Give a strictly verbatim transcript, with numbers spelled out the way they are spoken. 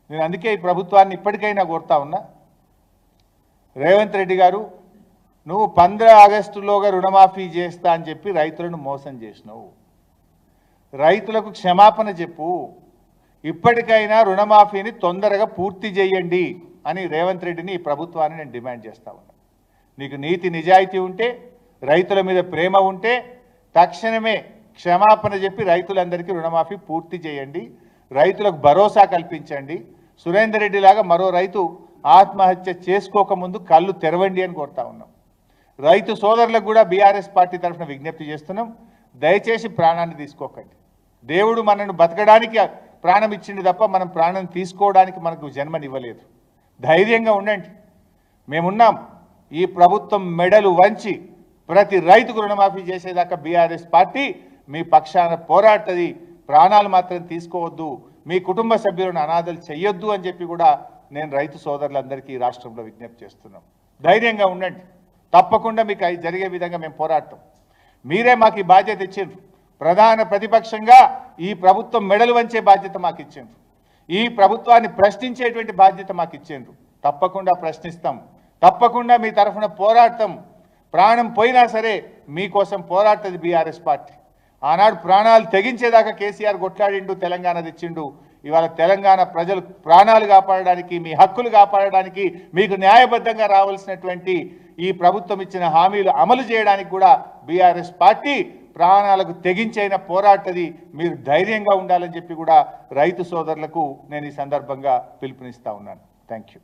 నేను అందుకే ఈ ప్రభుత్వాన్ని ఇప్పటికైనా కోరుతా ఉన్నా, రేవంత్ రెడ్డి గారు నువ్వు పంద్ర ఆగస్టులోగా రుణమాఫీ చేస్తా అని చెప్పి రైతులను మోసం చేసినావు. రైతులకు క్షమాపణ చెప్పు, ఇప్పటికైనా రుణమాఫీని తొందరగా పూర్తి చేయండి అని రేవంత్ రెడ్డిని ఈ ప్రభుత్వాన్ని నేను డిమాండ్ చేస్తా ఉన్నా. నీకు నీతి నిజాయితీ ఉంటే, రైతుల మీద ప్రేమ ఉంటే తక్షణమే క్షమాపణ చెప్పి రైతులందరికీ రుణమాఫీ పూర్తి చేయండి, రైతులకు భరోసా కల్పించండి. సురేందర్ రెడ్డి లాగా మరో రైతు ఆత్మహత్య చేసుకోకముందు కళ్ళు తెరవండి అని కోరుతా ఉన్నాం. రైతు సోదరులకు కూడా బీఆర్ఎస్ పార్టీ తరఫున విజ్ఞప్తి చేస్తున్నాం, దయచేసి ప్రాణాన్ని తీసుకోకండి. దేవుడు మనను బతకడానికి ప్రాణం ఇచ్చింది తప్ప మనం ప్రాణం తీసుకోవడానికి మనకు జన్మనివ్వలేదు. ధైర్యంగా ఉండండి, మేమున్నాం. ఈ ప్రభుత్వం మెడలు వంచి ప్రతి రైతుకు రుణమాఫీ చేసేదాకా బీఆర్ఎస్ పార్టీ మీ పక్షాన పోరాడుతుంది. ప్రాణాలు మాత్రం తీసుకోవద్దు, మీ కుటుంబ సభ్యులను అనాథలు చెయ్యొద్దు అని చెప్పి కూడా నేను రైతు సోదరులందరికీ ఈ రాష్ట్రంలో విజ్ఞప్తి చేస్తున్నాం. ధైర్యంగా ఉండండి, తప్పకుండా మీకు అవి జరిగే విధంగా మేము పోరాడతాం. మీరే మాకు ఈ బాధ్యత ఇచ్చిండ్రు. ప్రధాన ప్రతిపక్షంగా ఈ ప్రభుత్వం మెడలు వంచే బాధ్యత మాకు ఇచ్చిండ్రు. ఈ ప్రభుత్వాన్ని ప్రశ్నించేటువంటి బాధ్యత మాకు ఇచ్చిండ్రు. తప్పకుండా ప్రశ్నిస్తాం, తప్పకుండా మీ తరఫున పోరాడతాం. ప్రాణం పోయినా సరే మీకోసం పోరాడుతుంది బీఆర్ఎస్ పార్టీ. ఆనాడు ప్రాణాలు తెగించేదాకా కేసీఆర్ కొట్లాడిండు, తెలంగాణ తెచ్చిండు. ఇవాళ తెలంగాణ ప్రజలు ప్రాణాలు కాపాడడానికి, మీ హక్కులు కాపాడడానికి, మీకు న్యాయబద్ధంగా రావాల్సినటువంటి ఈ ప్రభుత్వం ఇచ్చిన హామీలు అమలు చేయడానికి కూడా బీఆర్ఎస్ పార్టీ ప్రాణాలకు తెగించైనా పోరాడుతుంది. మీరు ధైర్యంగా ఉండాలని చెప్పి కూడా రైతు సోదరులకు నేను ఈ సందర్భంగా పిలుపునిస్తా ఉన్నాను. Thank you.